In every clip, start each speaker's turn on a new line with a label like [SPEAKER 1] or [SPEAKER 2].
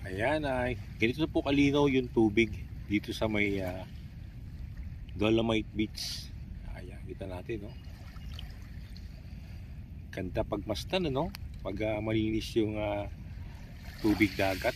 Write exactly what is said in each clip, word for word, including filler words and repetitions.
[SPEAKER 1] Ayan ay, ganito na po kalinaw yung tubig dito sa may uh, Dolomite Beach. Ayan, kita natin, no? Ganda pagmasdan, no? Pag uh, malinis yung uh, tubig dagat.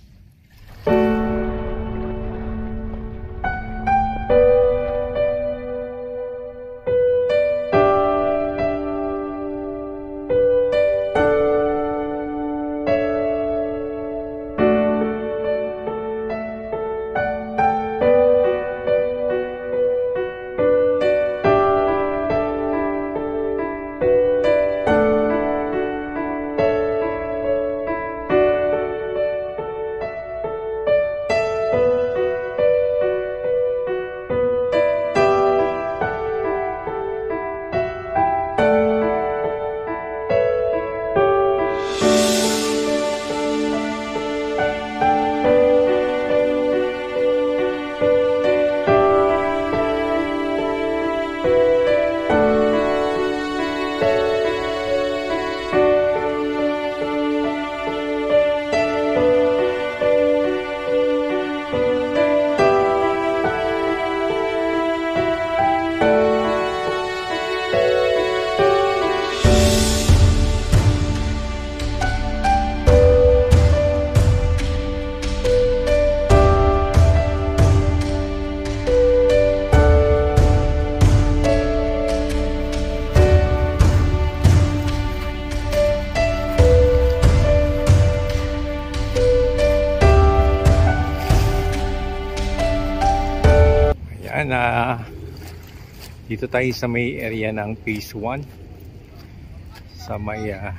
[SPEAKER 1] Na dito tayo sa may area ng phase one sa may uh,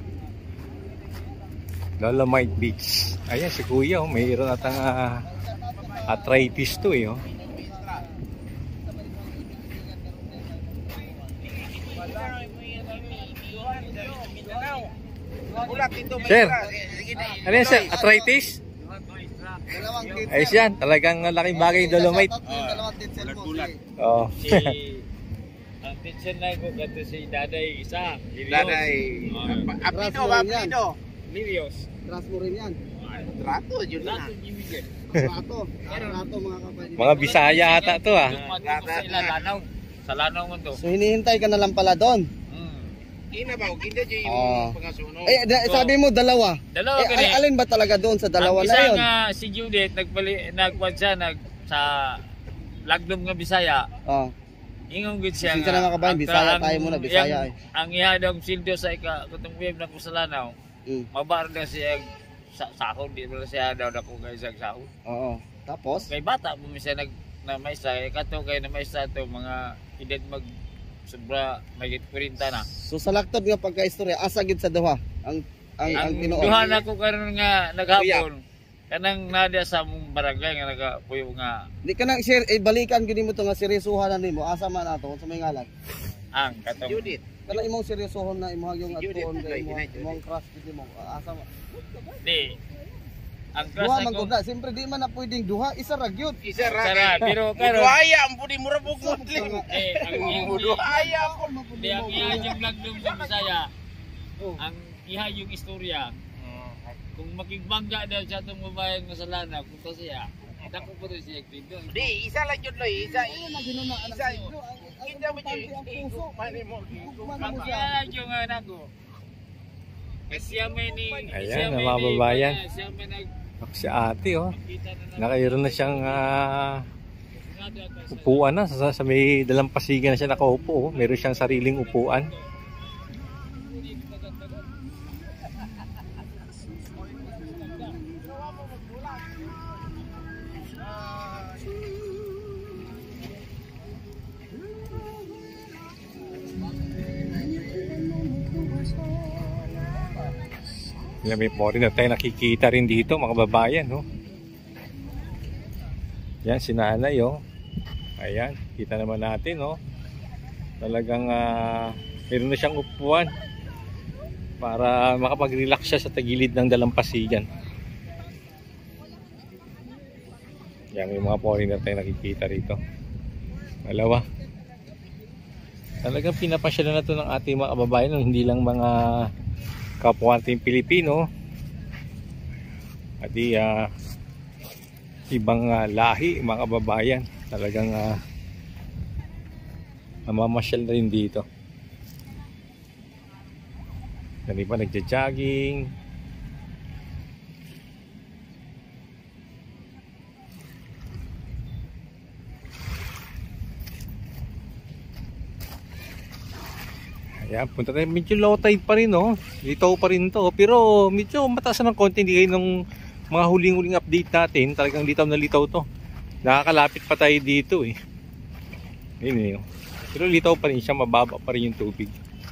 [SPEAKER 1] Dolomite Beach. Ayan si kuya, oh, mayroon atang uh, arthritis to eh, oh. Sir, ano yan sir? Arthritis? Ayos yan, talagang laking bagay yung Dolomite.
[SPEAKER 2] Oh. Si ang tension na ko gato si Daday isa.
[SPEAKER 3] Daday. Apito ba apito?
[SPEAKER 2] Lilios.
[SPEAKER 3] Transmo rin yan. Trato yun na. Trato. Trato mga kapatid.
[SPEAKER 1] Mga Bisaya ata to ah.
[SPEAKER 2] Sa Lanaw. Sa Lanaw mo to.
[SPEAKER 3] So hinihintay ka na lang pala doon.
[SPEAKER 2] Ina ba, kinda jay
[SPEAKER 3] yung
[SPEAKER 2] pangasuno.
[SPEAKER 3] Eh da, sabi mo dalawa.
[SPEAKER 2] Dalawa
[SPEAKER 3] eh,
[SPEAKER 2] kani.
[SPEAKER 3] Alin ba talaga doon sa dalawa na 'yon?
[SPEAKER 2] Ang isa nga si Judith nagpali nagkwad siya nag sa Lagdom nga Bisaya.
[SPEAKER 3] Oh.
[SPEAKER 2] Ingong gid siya.
[SPEAKER 3] Sige na mga kabayan, Bisaya tayo muna, Bisaya ay.
[SPEAKER 2] Ang ihadong sildo sa ika katong web na Kusalanaw. Mm. Mabar na siya sa sahod di ba siya daw dako kay sa sahod.
[SPEAKER 3] Oo. Tapos
[SPEAKER 2] kay bata mo siya nag na may sa kato kay na may sa to mga edad mag sobra may kwenta na.
[SPEAKER 3] So sa laktod nga pagka-istorya asa gid sa duha ang ang ang,
[SPEAKER 2] ang
[SPEAKER 3] Ginoo.
[SPEAKER 2] duha na ko karon nga naghapon. Kanang nadia sa mong barangay nga nagapuyo nga.
[SPEAKER 3] Di ka nang share eh, balikan gid mo to nga seryosohan na nimo asa man ato sa may ngalan.
[SPEAKER 2] Ang katong
[SPEAKER 3] Judith. Kana imong seryosohon na imong yung atuon kay imong imong crush gid mo asa man.
[SPEAKER 2] Di. Ang
[SPEAKER 3] duha
[SPEAKER 2] crush
[SPEAKER 3] man
[SPEAKER 2] ko.
[SPEAKER 3] gud na, siyempre di man na pwedeng duha, isa ra gyud.
[SPEAKER 2] Isa ra. Pero karon
[SPEAKER 3] duhaya ang pudi mura bugod.
[SPEAKER 2] eh ang
[SPEAKER 3] duhaya ko
[SPEAKER 2] di ang iya yung Lagdom sa Bisaya. Ang iha yung istorya. Kung makigbangga daw sa itong babayan nga sa Lanaw, punta siya, dako po rin siya dito.
[SPEAKER 3] Di, isa lang yun, Loy. Isa, isa. Kita mo yun.
[SPEAKER 2] Kaya yung anak ko. Kasi siya may ni...
[SPEAKER 1] Ayan, mga babayan.
[SPEAKER 2] Siya may nag...
[SPEAKER 1] Si ate, oh. Nakayroon na siyang uh, upuan na. Sa, sa may dalampasigan na siya nakaupo, oh. Meron siyang sariling upuan. Yan, may foreigner tayo nakikita rin dito mga babayan, no? Yan si nanay, oh. Ayan, kita naman natin, no? Talagang uh, meron na siyang upuan para makapag-relax siya sa tagilid ng dalampasigan. Yan, may mga foreigner tayo nakikita rito. Dalawa. Talagang pinapasyalan na to ng ating mga kababayan, hindi lang mga kapwa nating Pilipino. At di uh, ibang uh, lahi, mga kababayan, talagang uh, namamasyal na rin dito. Yan iba nagja-jogging. Ayan, punta tayo. Medyo low tide pa rin, no? Litaw pa rin to. Pero medyo mataas na ng konti. Hindi kayo ng mga huling-huling update natin. Talagang litaw na litaw to. Nakakalapit pa tayo dito eh. Ayun eh. Pero litaw pa rin siya. Mababa pa rin yung tubig.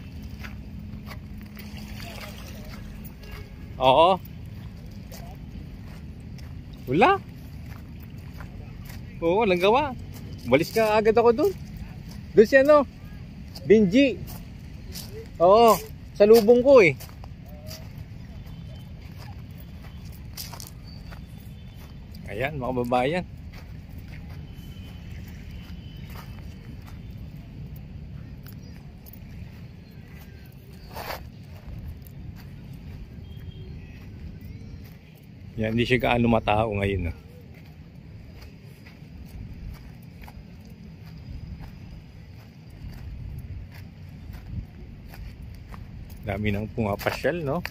[SPEAKER 1] Oo. Wala. Oo, walang gawa. Balis ka agad ako dun. Doon siya, no? Benji. Oo, sa lubong ko eh. Ayan, mga babayan. Yan, hindi siya gaano matao ngayon. No? Dami nang pumapasyal, no?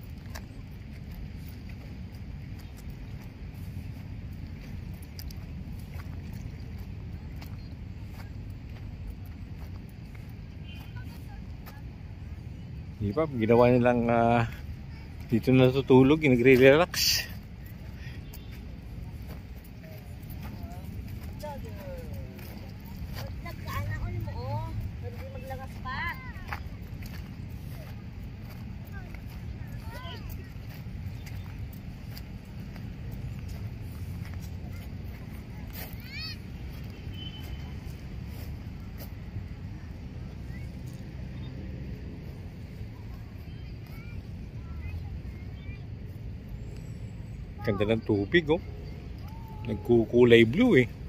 [SPEAKER 1] Di ba, ginawa nilang uh, dito natutulog, nagre-relax. Ganda ng tubig, oh. Nagkukulay blue eh.